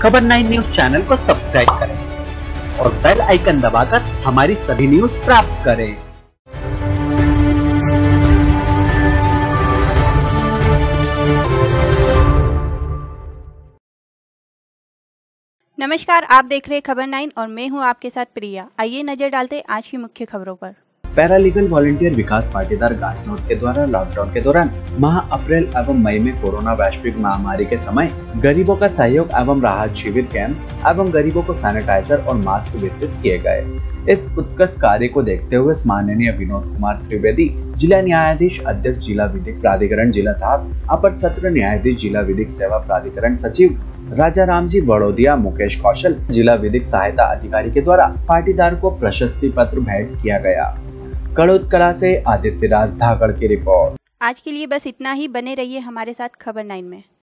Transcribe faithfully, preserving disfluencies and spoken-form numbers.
खबर nine news channel को subscribe करें और बेल आइकन दबाकर हमारी सभी न्यूज प्राप्त करें। नमस्कार, आप देख रहे हैं खबर नाइन और मैं हूं आपके साथ प्रिया। आइए नजर डालते हैं आज की मुख्य खबरों पर। पैरालीगल वॉलंटियर विकास पाटीदार गाजनोद के द्वारा लॉकडाउन के दौरान माह अप्रैल एवं मई में कोरोना वैश्विक महामारी के समय गरीबों का सहयोग एवं राहत शिविर कैंप एवं गरीबों को सैनिटाइजर और मास्क वितरित किए गए। इस उत्कृष्ट कार्य को देखते हुए माननीय विनोद कुमार त्रिवेदी, जिला न्यायाधीश अध्यक्ष जिला विधिक प्राधिकरण जिला धार, अपर सत्र न्यायाधीश जिला विधिक सेवा प्राधिकरण सचिव राजा राम जी बड़ोदिया, मुकेश कौशल, जिला विधिक सहायता अधिकारी के द्वारा पाटीदार को प्रशस्ति पत्र भेंट किया गया। कड़ोद कला से आदित्य राज धाकड़ की रिपोर्ट। आज के लिए बस इतना ही। बने रहिए हमारे साथ खबर नाइन में।